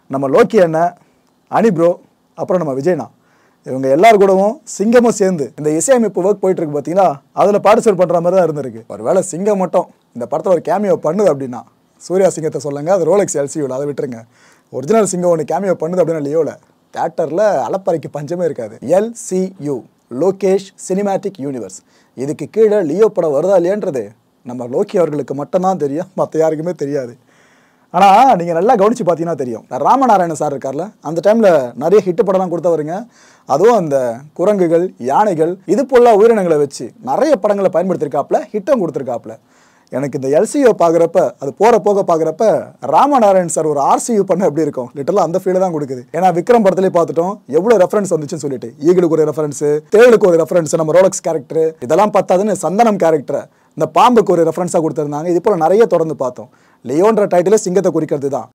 நம்ம லோக்கி அண்ணன், அனி ப்ரோ, அப்புறம் நம்ம விஜய்னா, இவங்க எல்லாரும் கூடவும் சிங்கமும் சேர்ந்து இந்த இசையமைப்பு ஒர்க் போயிட்டு இருக்கு பார்த்தீங்களா, அதில் பார்ட்டிசிபேட் பண்ணுற மாதிரி தான் இருந்திருக்கு. ஒரு வேளை சிங்கம் மட்டும் இந்த படத்தில் ஒரு கேமியோ பண்ணுது அப்படின்னா சூர்யா சிங்கத்தை சொல்லுங்க, அது ரோலெக்ஸ் எல்சியூவில், அதை விட்டுருங்க. ஒரிஜினல் சிங்கம் ஒன்று கேமியோ பண்ணுது அப்படின்னா லியோவில் தேட்டரில் அலப்பறைக்கு பஞ்சமே இருக்காது. LCU, Lokesh cinematic universe. இதுக்கு கீழே லியோ படம் வருதா இல்லையன்றது நம்ம லோக்கி அவர்களுக்கு மட்டும்தான் தெரியும், மற்ற யாருக்குமே தெரியாது. ஆனால் நீங்கள் நல்லா கவனித்து பார்த்தீங்கன்னா தெரியும், ராமநாராயணன் சார் இருக்கார்ல, அந்த டைமில் நிறைய ஹிட்டு படம்லாம் கொடுத்தவருங்க. அதுவும் அந்த குரங்குகள், யானைகள், இது போல உயிரினங்களை வச்சு நிறைய படங்களை பயன்படுத்தியிருக்காப்புல, ஹிட்டும் கொடுத்துருக்காப்புல. எனக்கு இந்த LCU பார்க்குறப்ப, அது போகிற போக பார்க்குறப்ப ராமநாராயணன் சார் ஒரு RCU பண்ண எப்படி இருக்கும், லிட்டரலாக அந்த ஃபீல் தான் கொடுக்குது. ஏன்னா விக்ரம் படத்துலேயே பார்த்துட்டோம் எவ்வளோ ரெஃபரன்ஸ் வந்துச்சுன்னு சொல்லிட்டு, ஈகிளுக்கு ஒரு ரெஃபரன்ஸு, தேளுக்கு ஒரு ரெஃபரன்ஸ், நம்ம ரோலக்ஸ் கேரக்டர், இதெல்லாம் பார்த்தாதுன்னு சந்தனம் கேரக்டரை இந்த பாம்புக்கு ஒரு ரெஃபரன்ஸாக கொடுத்துருந்தாங்க. இது போல் நிறைய தொடர்ந்து பார்த்தோம். லியோன்ற டைட்டில் சிங்கத்தை குறிக்கிறது தான்.